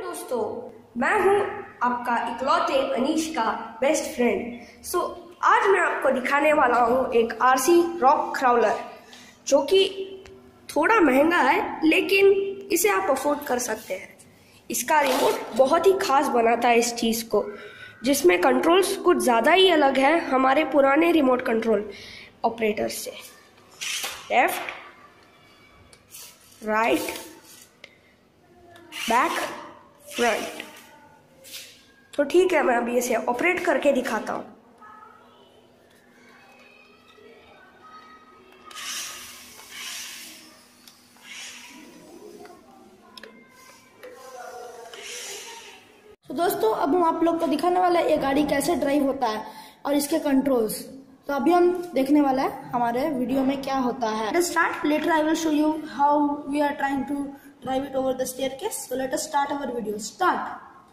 दोस्तों, मैं हूं आपका इकलौते अनीश का बेस्ट फ्रेंड। आज मैं आपको दिखाने वाला हूं एक आरसी रॉक क्राउलर, जो कि थोड़ा महंगा है लेकिन इसे आप अफोर्ड कर सकते हैं। इसका रिमोट बहुत ही खास बनाता है इस चीज़ को, जिसमें कंट्रोल्स कुछ ज़्यादा ही अलग है हमारे पुराने रिमोट कंट्रोल ऑपरेटर से। Left, right, back, front. तो ठीक है, मैं अभी इसे ऑपरेट करके दिखाता हूँ। तो दोस्तों, अब हम आप लोग को दिखाने वाला है ये गाड़ी कैसे ड्राइव होता है और इसके कंट्रोल्स। तो अभी हम देखने वाला है हमारे वीडियो में क्या होता है। Let's start. Later I will show you how we are trying to drive it over the staircase. So let us start our video. Start.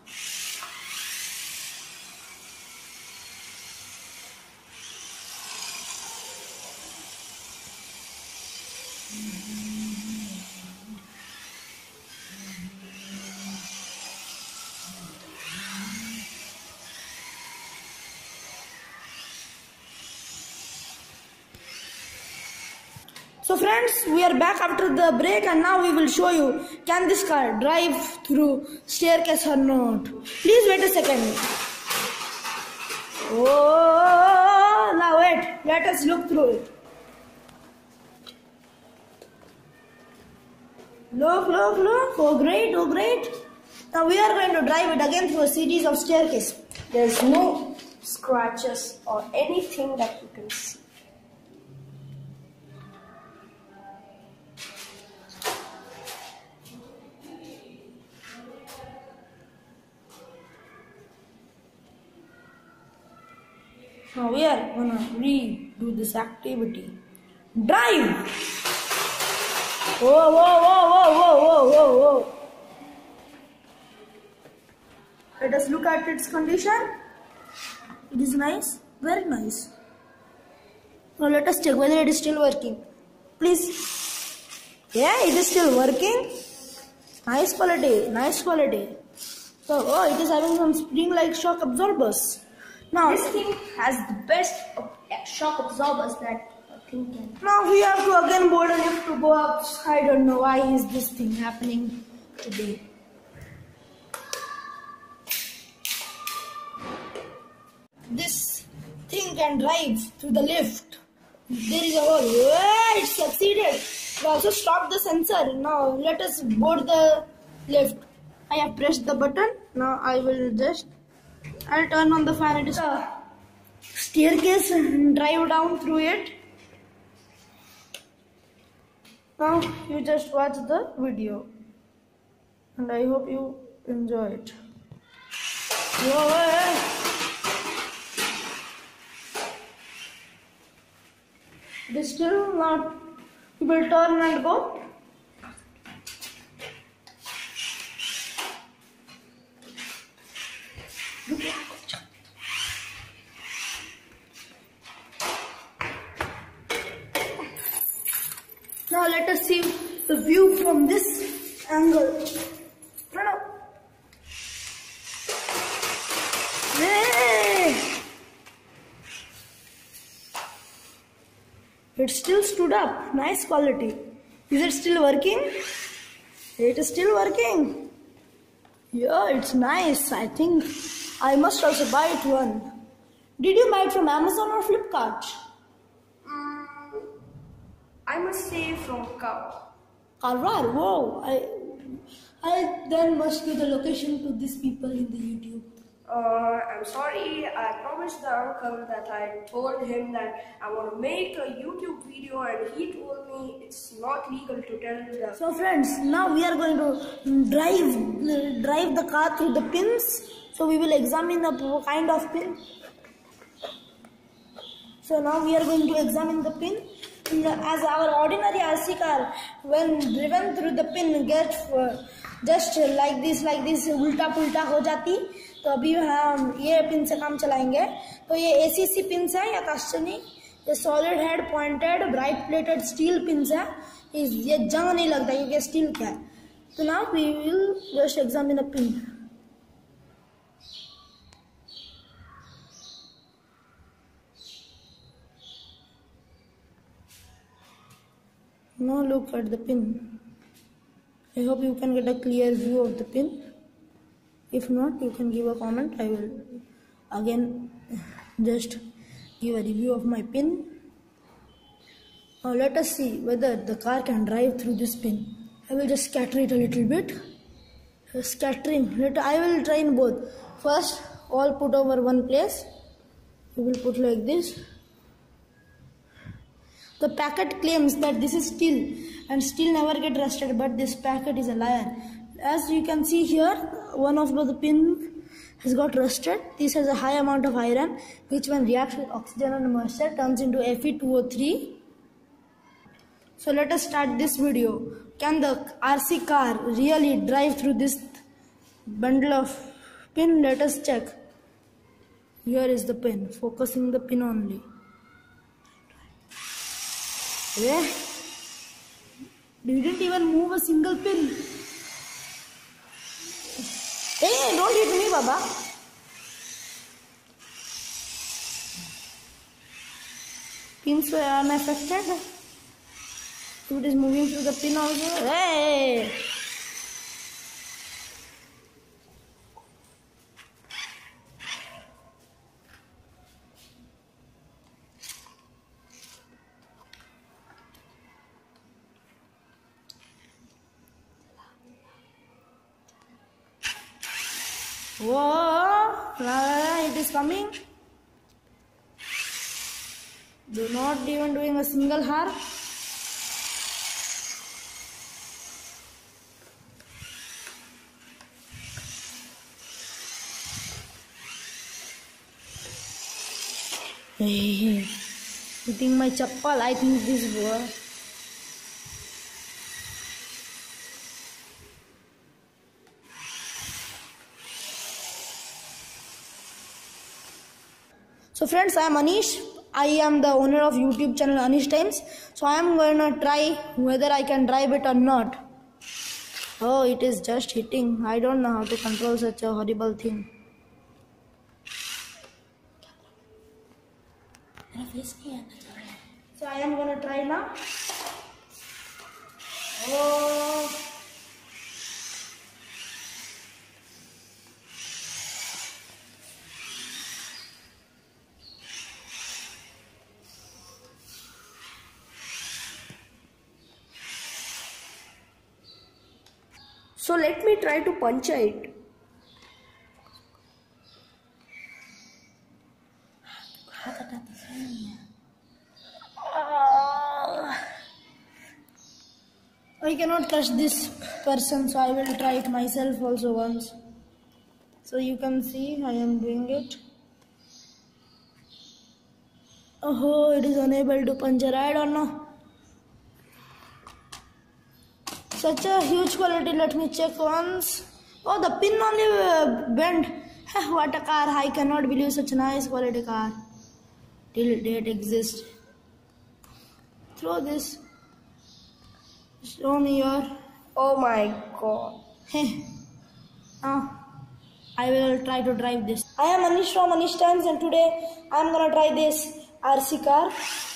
So friends, we are back after the break and now we will show you can this car drive through staircase or not. Please wait a second. Oh, now wait. Let us look through it. Look, look, look. Oh great, oh great. Now we are going to drive it again through a series of staircase. There's no scratches or anything that you can see. Now we are gonna redo this activity. Drive! Whoa, whoa, whoa, whoa, whoa, whoa, whoa, whoa. Let us look at its condition. It is nice, very nice. Now let us check whether it is still working. Please. Yeah, it is still working. Nice quality, nice quality. So, oh, it is having some spring-like shock absorbers. Now, This thing has the best shock absorbers that a thing can. Now we have to again board a lift to go up. I don't know why is this thing happening today. This thing can drive through the lift. There is a hole. Yeah, it succeeded. We also stopped the sensor. Now let us board the lift. I have pressed the button. Now I'll turn on the fan. It is a staircase and drive down through it. Now you just watch the video and I hope you enjoy it. It is still not. You will turn and go. Now let us see the view from this angle. Run up. Hey! It still stood up. Nice quality. Is it still working? It is still working. Yeah, it's nice. I think I must also buy it one. Did you buy it from Amazon or Flipkart? I must say from Crwler. Whoa! I then must give the location to these people in the YouTube. I'm sorry, I promised the uncle that I told him that I want to make a YouTube video, and he told me it's not legal to tell the... So friends, now we are going to drive the car through the pins. So we will examine the kind of pin. So now we are going to examine the pin. As our ordinary RC car, when driven through the pin, gets just like this उल्टा पुल्टा हो जाती। तो अभी हम ये pin से काम चलाएंगे। तो ये ACC पिन्स है या कास्टनी, ये solid head pointed bright plated steel pins है। ये जंग नहीं लगता क्योंकि स्टील का है। So now we will just examine a pin. Now look at the pin. I hope you can get a clear view of the pin. If not, you can give a comment. I will again just give a review of my pin. Now let us see whether the car can drive through this pin. I will just scatter it a little bit. Scattering. I will try in both. First, all put over one place. We will put like this. The packet claims that this is steel and steel never get rusted, but this packet is a liar. As you can see here, one of the pin has got rusted. This has a high amount of iron, which when reacts with oxygen and moisture turns into Fe2O3. So let us start this video. Can the RC car really drive through this bundle of pin? Let us check. Here is the pin, focusing the pin only. Yeah. You didn't even move a single pin. Hey, don't hit me, Baba. Pins were unaffected. It is moving through the pin also. Hey! Whoa! It is coming. Do not even doing a single hair. Hey, hitting my chappal. I think this was. So friends, I am Anish. I am the owner of YouTube channel Anish Times. So I am going to try whether I can drive it or not. Oh, it is just hitting. I don't know how to control such a horrible thing. So I am going to try now. Oh. So let me try to puncture it. I cannot touch this person, so I will try it myself also once. So you can see I am doing it. Oh, it is unable to puncture. I don't know. Such a huge quality. Let me check once. Oh, the pin only bent. What a car. I cannot believe such a nice quality car. Till date exists. Throw this. Show me your. Oh my god. Hey. Now, I will try to drive this. I am Anish from Anish Times and today I am gonna try this RC car.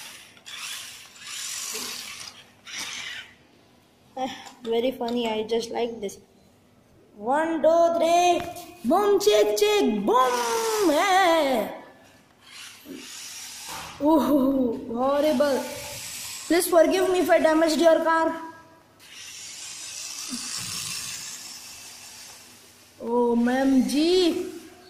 Very funny, I just like this. 1, 2, 3, boom, check, check, boom. Hey. Ooh, horrible. Please forgive me if I damaged your car. Oh, ma'am G.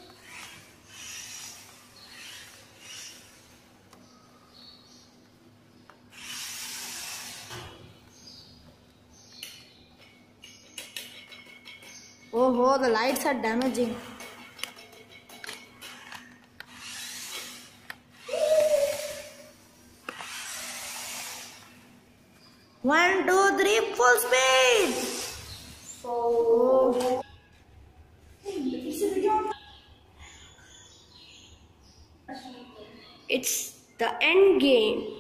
Oh, the lights are damaging. One, two, three, full speed. So it's the end game.